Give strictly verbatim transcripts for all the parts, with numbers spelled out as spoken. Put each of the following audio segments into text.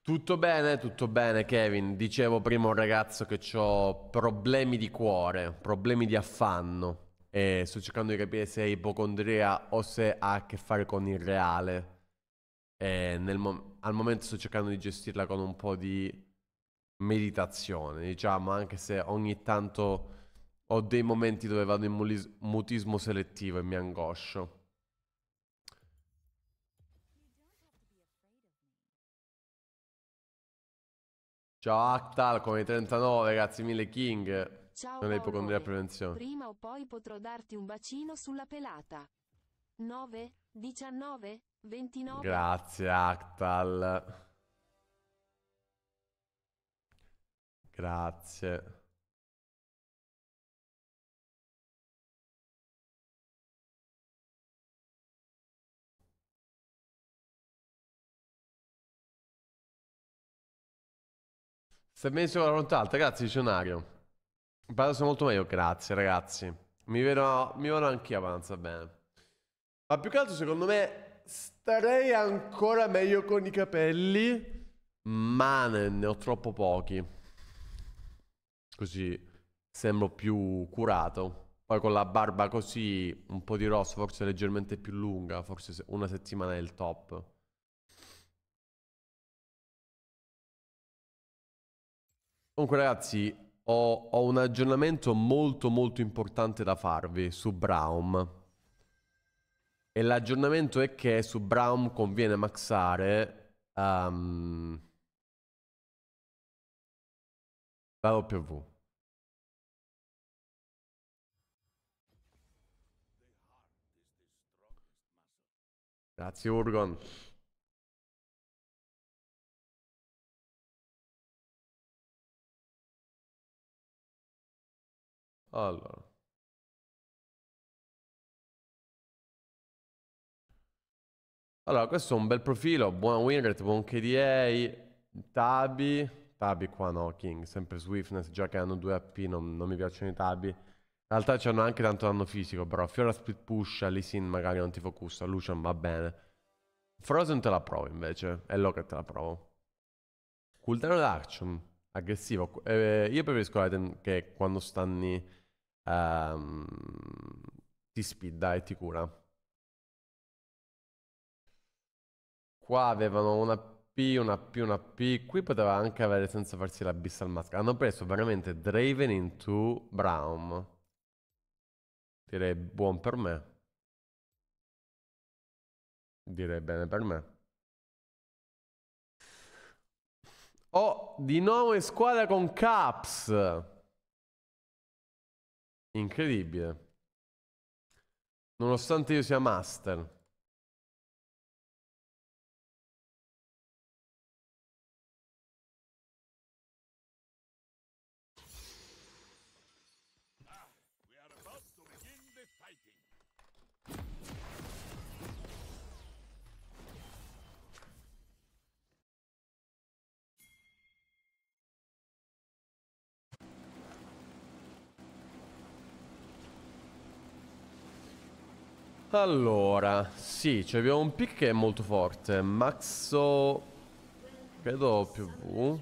Tutto bene, tutto bene, Kevin. Dicevo prima a un ragazzo che ho problemi di cuore, problemi di affanno e sto cercando di capire se è ipocondria o se ha a che fare con il reale. E nel mo- al momento sto cercando di gestirla con un po' di meditazione, diciamo, anche se ogni tanto ho dei momenti dove vado in mulis- mutismo selettivo e mi angoscio. Ciao Actal, come i trentanove, grazie mille King. Ciao Non è ipocondria Pollore. prevenzione. Prima o poi potrò darti un bacino sulla pelata. nove, diciannove, ventinove. Grazie Actal. Grazie. Stai benissimo con la fronte alta, grazie dizionario. Parlo molto meglio, grazie ragazzi. Mi vedo, mi vedo anch'io abbastanza bene. Ma più che altro secondo me starei ancora meglio con i capelli, ma ne, ne ho troppo pochi. Così sembro più curato. Poi con la barba così, un po' di rosso, forse leggermente più lunga, forse se- una settimana è il top. Comunque ragazzi, ho, ho un aggiornamento molto molto importante da farvi su Braum. E l'aggiornamento è che su Braum conviene maxare um, la W. Grazie Urgon. Allora. Allora, questo è un bel profilo, buon win rate, buon K D A, Tabi, Tabi qua no, King, sempre Swiftness, già che hanno due A P, non, non mi piacciono i Tabi. In realtà c'hanno anche tanto danno fisico, però Fiora split push, Lee Sin magari non ti focussa, Lucian va bene. Frozen te la provo invece, e Locket te la provo. Cooldown action, aggressivo. Eh, io preferisco item che quando stanni ehm, ti speeda e ti cura. Qua avevano una P, una P, una P. Qui poteva anche avere senza farsi la Abyssal Mask. Hanno preso veramente Draven into Braum. Direi buon per me. Direi bene per me. Oh, di nuovo in squadra con Caps. Incredibile. Nonostante io sia master. Allora, sì, cioè abbiamo un pick che è molto forte. Maxo, credo più V.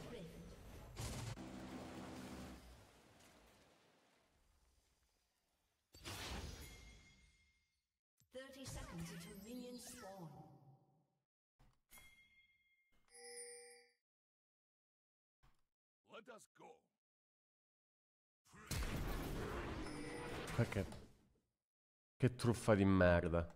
thirty seconds until minions spawn. Let us go. Perché? Che truffa di merda.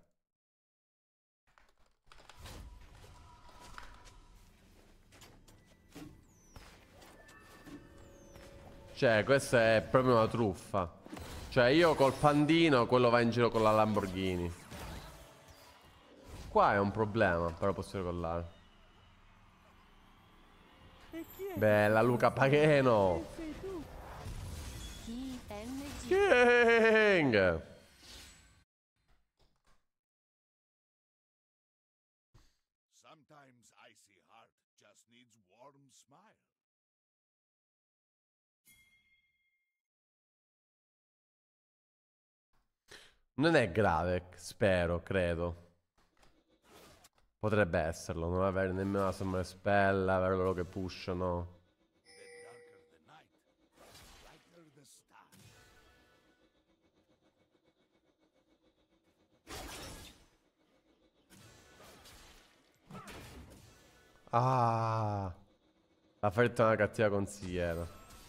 Cioè, questa è proprio una truffa. Cioè, io col pandino, quello va in giro con la Lamborghini. Qua è un problema, però posso ricollare. Bella Luca Pagheno. Chi N G. King. Sometimes icy heart just needs warm smile. Non è grave, spero, credo. Potrebbe esserlo, non avere nemmeno la summer spell, avere loro che pushano. The darker the night, brighter the star. Ah, la fretta è una cattiva consigliera.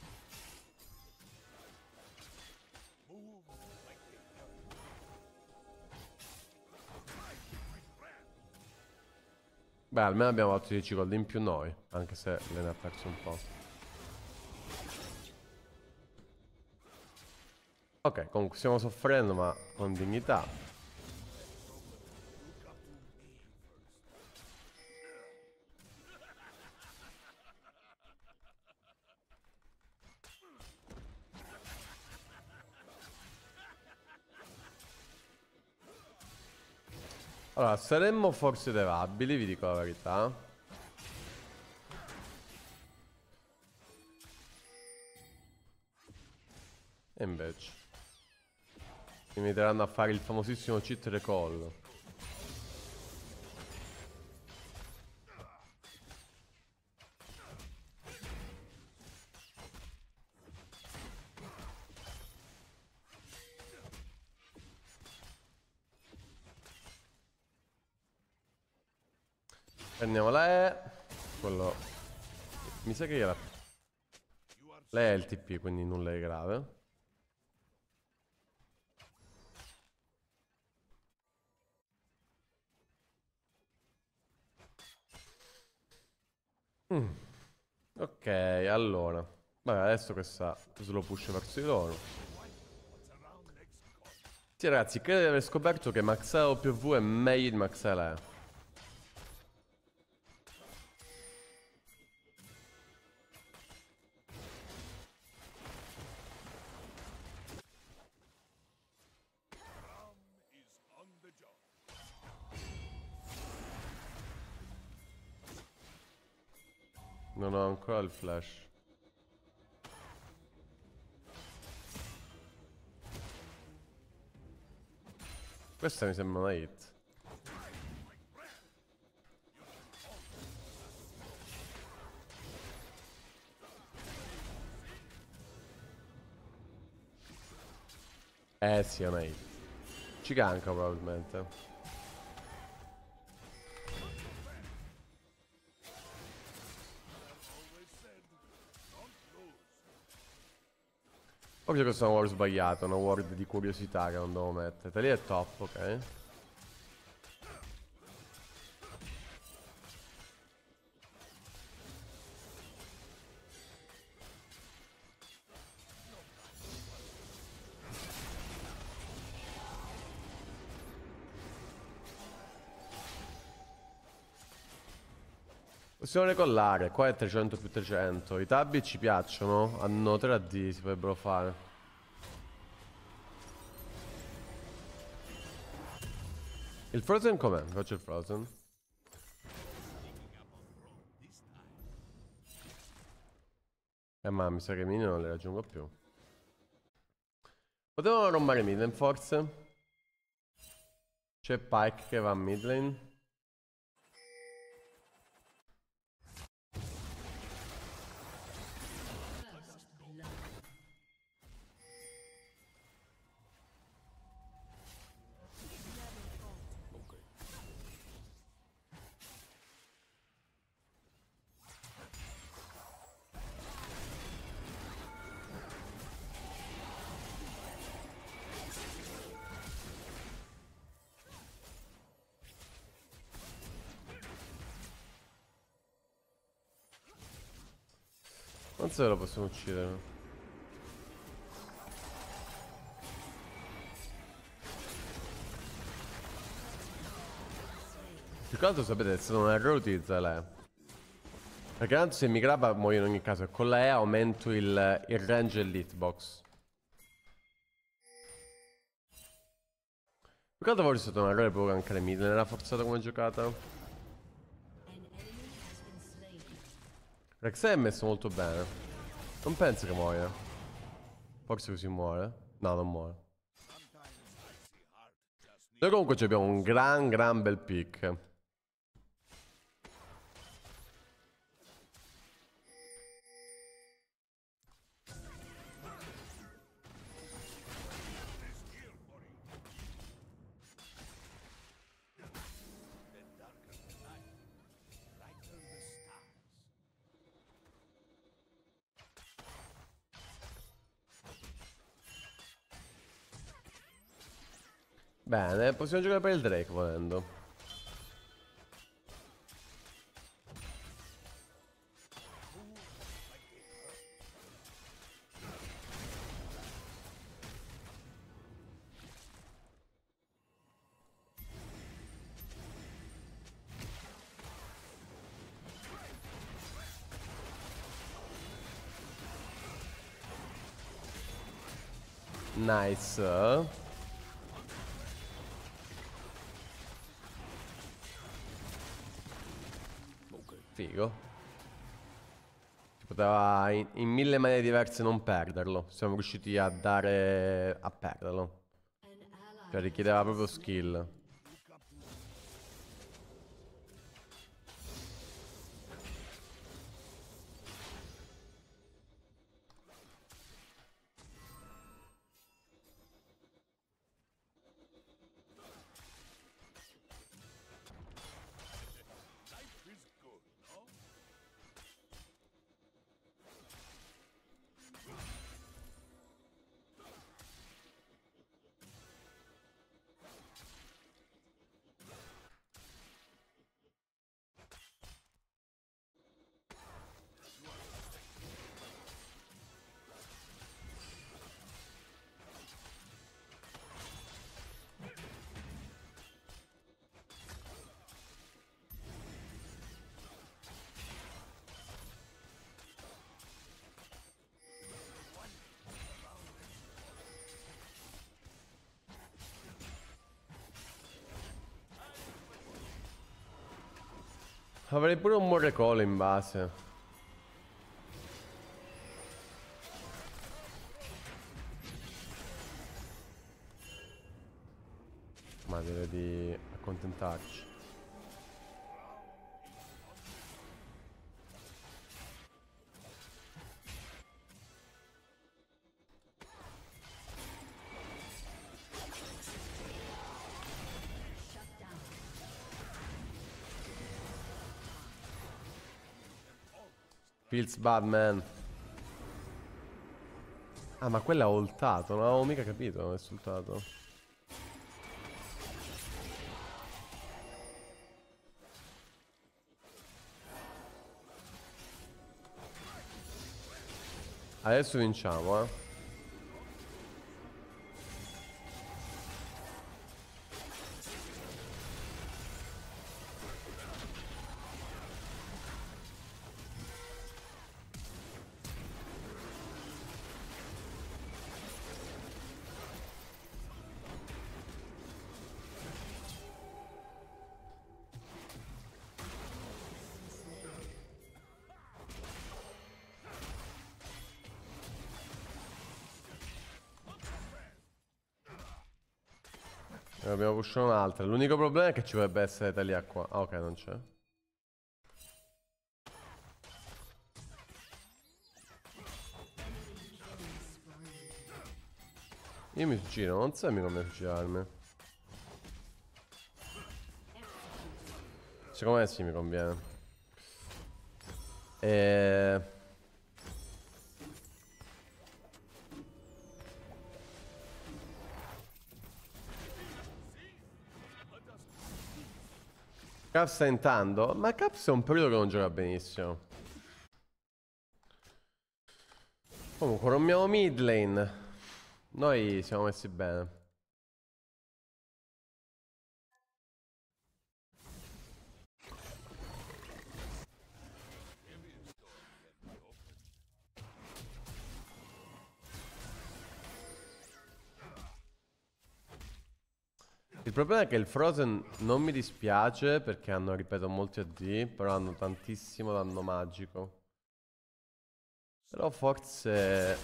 Beh, almeno abbiamo fatto dieci gol in più noi, anche se le ne ha perso un po'. Ok, comunque stiamo soffrendo, ma con dignità. Allora, saremmo forse devabili, vi dico la verità. E invece mi metteranno a fare il famosissimo cheat recall. Prendiamo la E. Quello... Mi sa che gliela... Lei è il T P, quindi nulla di grave. Mm. Ok, allora. Vabbè, adesso questa slow push verso di loro. Sì, ragazzi, credo di aver scoperto che Maxeo più V è meglio di Maxeo E. Non ho ancora il flash. Questa mi sembra una hit. Eh sì, è una hit. Ci ganka probabilmente. Forse questa è una ward sbagliata, una ward di curiosità che non devo mettere. Lì è top, ok. Possiamo recollare, qua è trecento più trecento. I tabbi ci piacciono? Hanno tre A D, si potrebbero fare. Il Frozen com'è? Faccio il Frozen. Eh ma mi sa che i minion non li raggiungo più. Potevano rompere midlane forse? C'è Pike che va a midlane. Non so se lo possiamo uccidere. Più che altro sapete, è stato un errore utilizzare la E. Perché tanto se mi grabba muoio in ogni caso. E con la E aumento il, il range e l'hitbox. Più che altro forse è stato un errore proprio anche le mid. Era forzata come giocata. Rek'Sai è messo molto bene. Non penso che muoia. Forse così muore. No, non muore. Noi comunque abbiamo un gran gran bel pick. Bene, possiamo giocare per il Drake volendo. Nice. Figo. Si poteva in, in mille maniere diverse non perderlo. Siamo riusciti a dare... a perderlo. Cioè richiedeva proprio skill. Avrei pure un buon recall in base. Ma direi di accontentarci. Feels bad, man. Ah, ma quella ha ultato, non avevo mica capito, è sultato. Adesso vinciamo, eh. Ne abbiamo pushato un'altra. L'unico problema è che ci dovrebbe essere Talia qua. Ah, ok, non c'è. Io mi suicido, non so mica come suicidarmi. Secondo me sì, mi conviene. E... Caps sta entrando, ma Caps è un periodo che non gioca benissimo. Comunque rompiamo mid lane. Noi siamo messi bene. Il problema è che il Frozen non mi dispiace perché hanno, ripeto, molti A D, però hanno tantissimo danno magico. Però forse...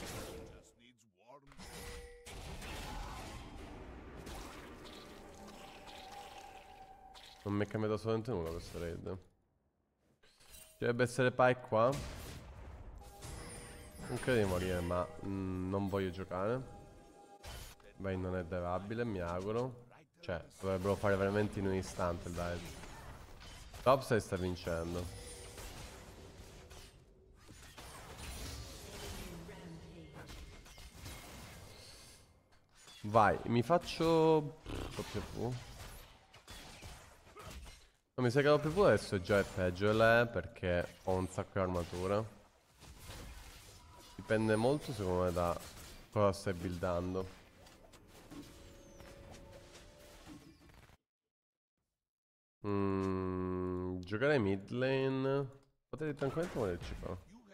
non mi è cambiato assolutamente nulla questo raid. Ci dovrebbe essere Pike qua. Non credo di morire, ma mm, non voglio giocare. Vai, non è devabile, mi auguro. Cioè, dovrebbero fare veramente in un istante il dive. Topside sta vincendo. Vai, mi faccio... W. No, mi sa che la W adesso già è peggio lei perché ho un sacco di armatura. Dipende molto secondo me da cosa stai buildando. Mm, giocare mid lane. Potete tranquillamente muoverci qua.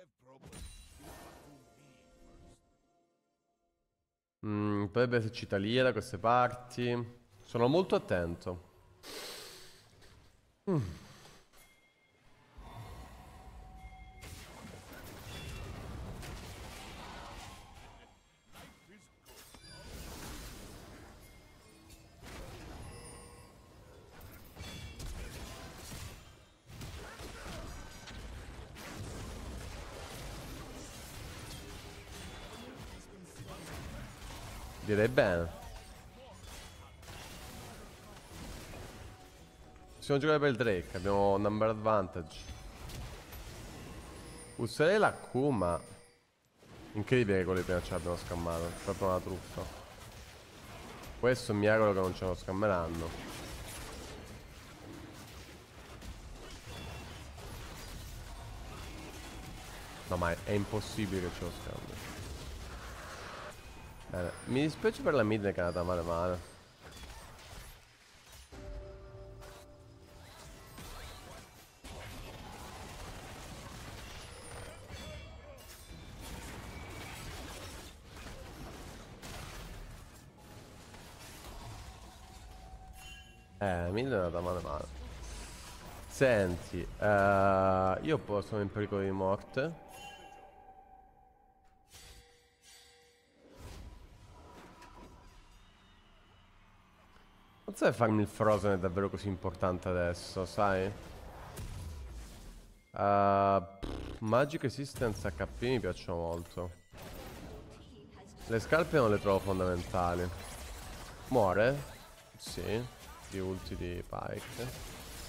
Mm, potrebbe esserci Talia da queste parti. Sono molto attento. Mm. Direi bene. Possiamo giocare per il Drake, abbiamo number advantage. Userei la Q, ma incredibile che quelli prima ce l'abbiamo scammato. È proprio una truffa. Questo mi auguro che non ce lo scammeranno. No, ma è, è impossibile che ce lo scambi. Bene. Mi dispiace per la mid che è andata male male. Eh, mid è andata male male. Senti, uh, io sono in pericolo di morte. Non so se farmi il Frozen è davvero così importante adesso, sai? Uh, pff, Magic Resistance H P mi piacciono molto. Le scarpe non le trovo fondamentali. Muore? Sì. Di ulti di Pike.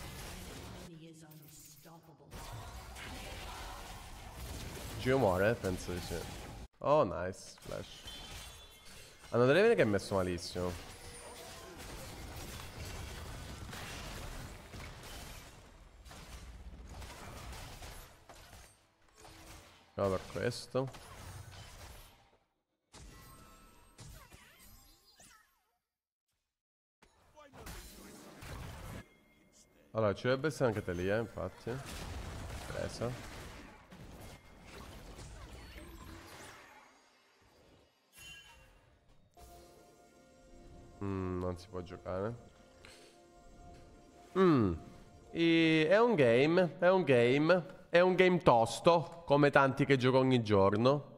Gio muore? Penso di sì. Oh, nice. Flash. Hanno delle vene che è messo malissimo. No, per questo. Allora, ci dovrebbe essere anche Talia, infatti. Presa. Mm, non si può giocare. Mm. E è un game, è un game. È un game tosto, come tanti che gioco ogni giorno.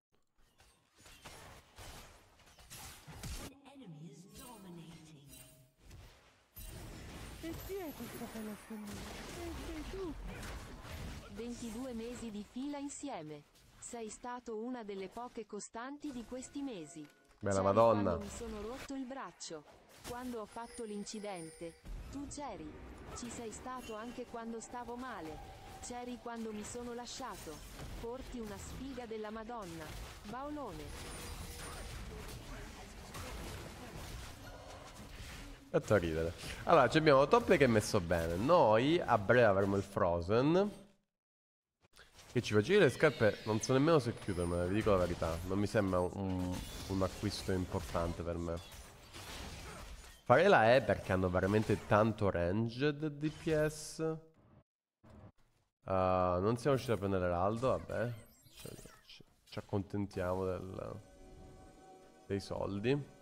ventidue mesi di fila insieme. Sei stato una delle poche costanti di questi mesi. Bella C'eri Madonna. quando mi sono rotto il braccio. Quando ho fatto l'incidente. Tu c'eri. Ci sei stato anche quando stavo male. C'eri quando mi sono lasciato. Porti una sfiga della Madonna. Baolone. Fatto ridere. Allora, ci abbiamo Top che è messo bene. Noi a breve avremo il Frozen. Che ci faccio? Io le scarpe non so nemmeno se chiudermele, vi dico la verità. Non mi sembra un, un acquisto importante per me. Fare la E perché hanno veramente tanto ranged D P S. Uh, non siamo riusciti a prendere l'Heraldo, vabbè. Ci, ci, ci accontentiamo del, dei soldi.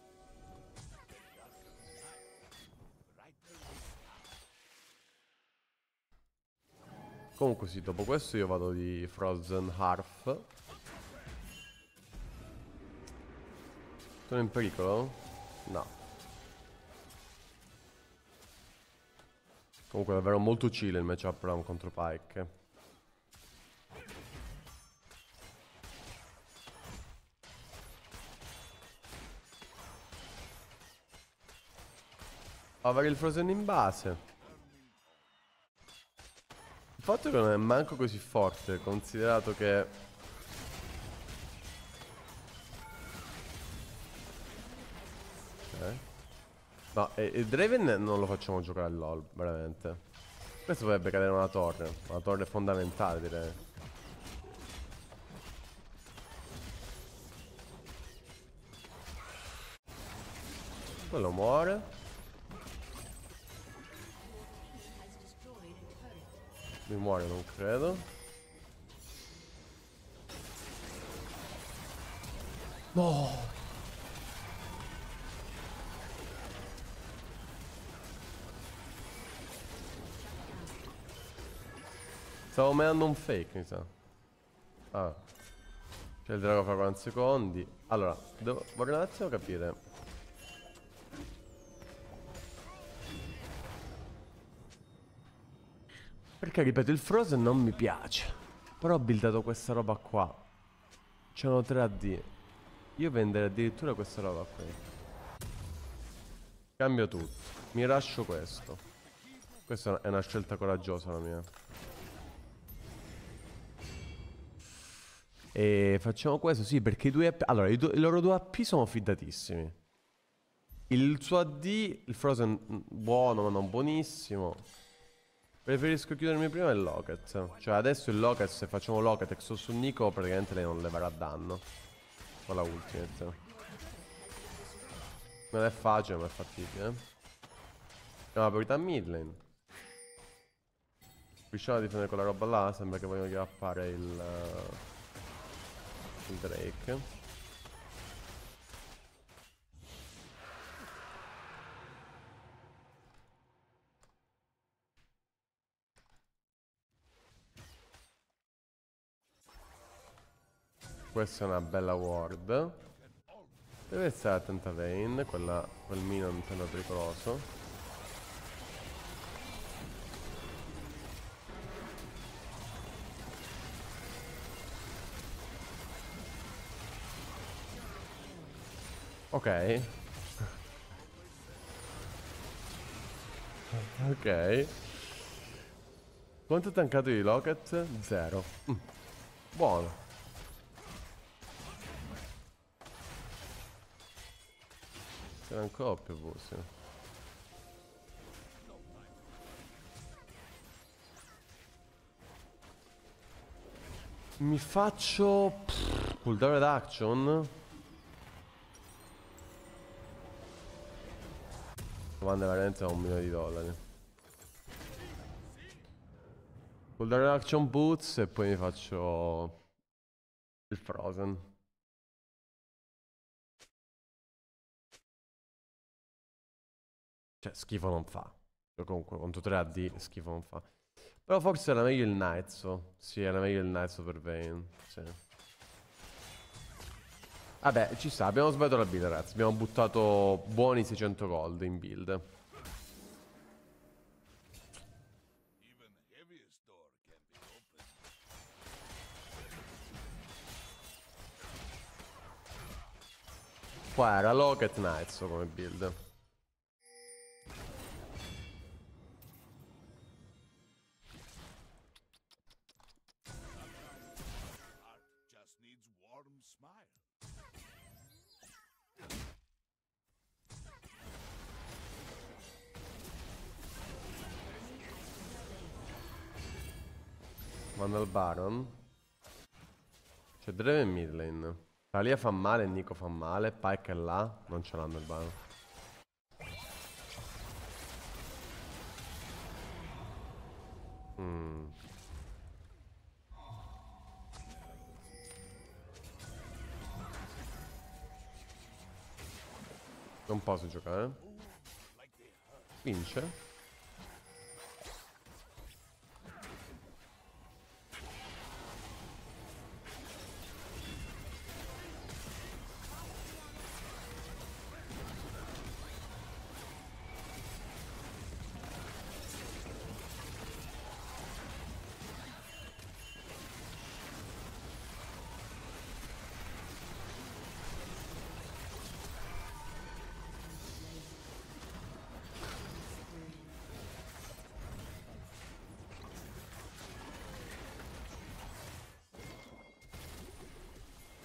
Comunque sì, dopo questo io vado di Frozen Hearth. Sono in pericolo? No. Comunque è davvero molto chill il matchup round contro Pike. Avere il Frozen in base. Il fatto che non è manco così forte, considerato che... Ok. No, e, e Draven non lo facciamo giocare a LoL, veramente. Questo dovrebbe cadere una torre. Una torre fondamentale, direi. Quello muore. Mi muore, non credo. No! Stavo menando un fake, mi sa. Ah. C'è il drago fra quaranta secondi. Allora, devo... vorrei un attimo capire. Perché, ripeto, il Frozen non mi piace. Però ho buildato questa roba qua. C'erano tre A D. Io venderei addirittura questa roba qui. Cambio tutto. Mi lascio questo. Questa è una scelta coraggiosa la mia. E facciamo questo, sì, perché i due A P... Allora, i, due- i loro due A P sono fidatissimi. Il suo A D, il Frozen, mm, buono ma non buonissimo. Preferisco chiudermi prima il Locket. Cioè adesso il Locket, se facciamo Locket Exo su Nico, praticamente lei non leverà danno. Con la ultimate. Non è facile ma è fattibile. È una priorità mid lane. Riusciamo a difendere quella roba là, sembra che vogliono chiappare il... eh, il Drake. Questa è una bella ward. Deve stare attenta a Vayne, quella, quel minion sembra pericoloso. Ok. Ok. Quanto è tankato di Locket? Zero. Mm. Buono. C'era ancora più V, sì. Mi faccio... pff, cooldown reduction? Domanda veramente a un milione di dollari. Cooldown reduction boots e poi mi faccio... il Frozen. Cioè, schifo non fa. Io comunque, contro tre A D, schifo non fa. Però forse era meglio il Nightso. Sì, era meglio il Nightso per Vayne. Sì. Vabbè, ci sta. Abbiamo sbagliato la build, ragazzi. Abbiamo buttato buoni seicento gold in build. Even the heaviest door can be opened. Qua era Locket Nightso come build. Heart just needs warm smile. Manda il Baron. C'è Draven mid lane. Talia fa male, Nico fa male. Pyke è là. Non ce l'hanno il Baron. Mm. Non posso giocare. Vince.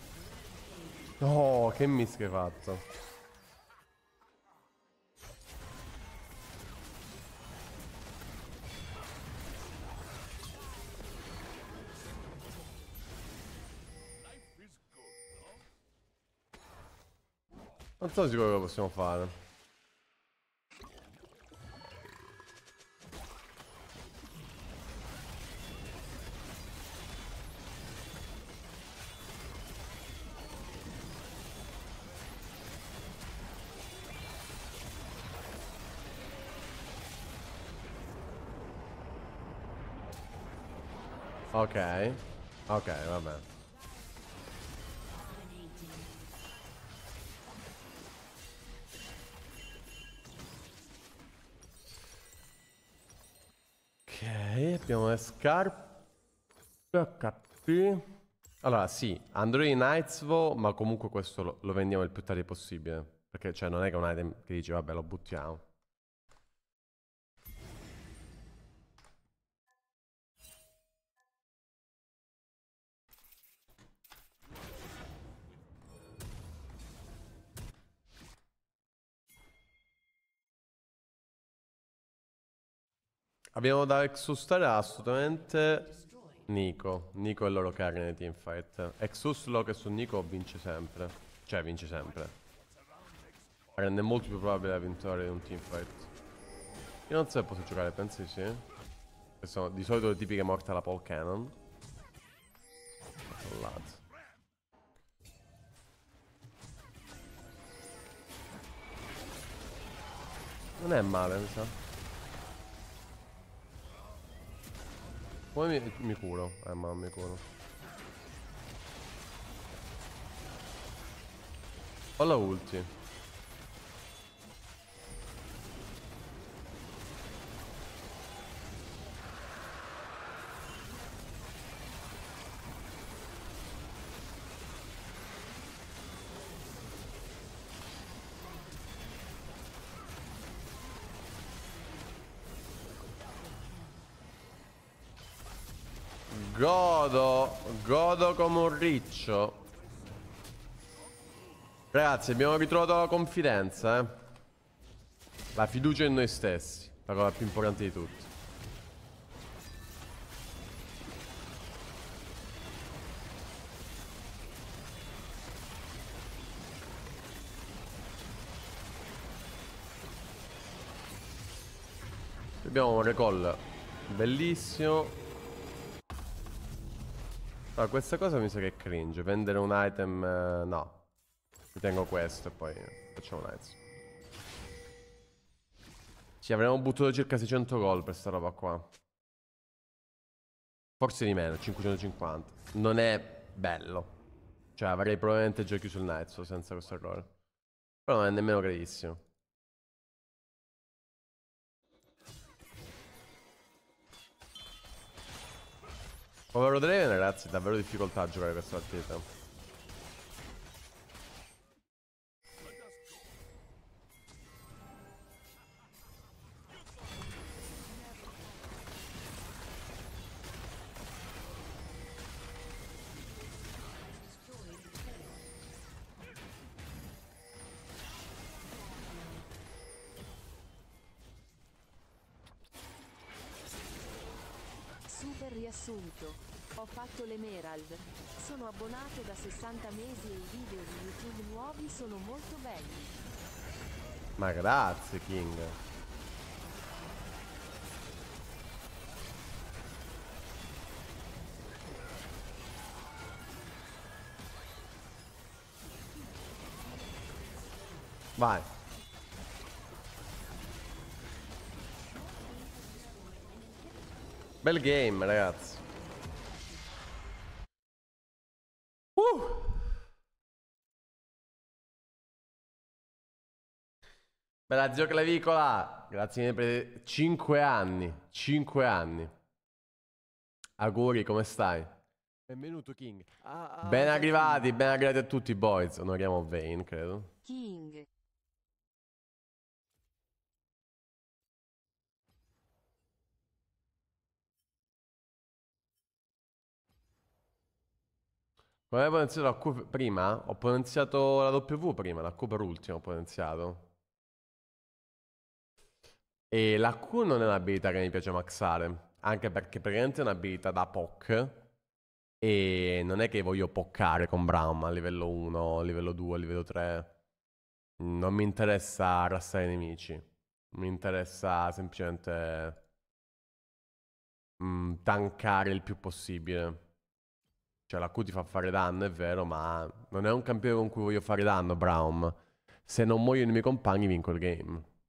Oh, che mischia hai fatto. Non sono sicuro che lo possiamo fare. Ok. Ok, vabbè. Ok, abbiamo le scarpe. H P. Allora, sì, andrò in Knightsvo, ma comunque questo lo, lo vendiamo il più tardi possibile. Perché, cioè, non è che è un item che dici, vabbè, lo buttiamo. Abbiamo da Exustare assolutamente Nico. Nico è il loro carry nei teamfight. Exus Lock su Nico vince sempre. Cioè, vince sempre. Rende molto più probabile la vittoria di un teamfight. Io non so se posso giocare, pensi sì? Che sono di solito le tipiche morte alla Paul Cannon. Allazzo. Non è male, mi sa. Poi mi, mi curo. Eh, ma mi curo. Ho la ulti. Godo, godo come un riccio. Ragazzi, abbiamo ritrovato la confidenza, eh. La fiducia in noi stessi, la cosa più importante di tutti. Abbiamo un recall bellissimo. Allora, questa cosa mi sa che è cringe. Vendere un item... Eh, no. Mi tengo questo e poi facciamo un item. Sì, avremmo buttato circa seicento gol per sta roba qua. Forse di meno, cinquecentocinquanta. Non è bello. Cioè, avrei probabilmente già chiuso il Nightso senza questo errore. Però non è nemmeno gravissimo. Povero Draven, ragazzi, davvero difficoltà a giocare questa partita. Super riassunto. Ho fatto l'Emerald. Sono abbonato da sessanta mesi e i video di YouTube nuovi sono molto belli. Ma grazie, King. Vai. Bel game, ragazzi. Uh. Bella zio Clavicola. Grazie per cinque anni. cinque anni. Auguri, come stai? Benvenuto King. Ah, ah, Ben già arrivati, King. ben arrivati a tutti, boys. Onoriamo Vayne, credo. King. Come avevo potenziato la Q prima? Ho potenziato la W prima, la Q per ultimo ho potenziato. E la Q non è un'abilità che mi piace maxare, anche perché praticamente è un'abilità da P O C e non è che voglio poccare con Braum a livello uno, livello due, livello tre. Non mi interessa arrastare i nemici. Mi interessa semplicemente mm, tankare il più possibile. Cioè la Q ti fa fare danno, è vero, ma non è un campione con cui voglio fare danno, Braum. Se non muoiono i miei compagni vinco il game.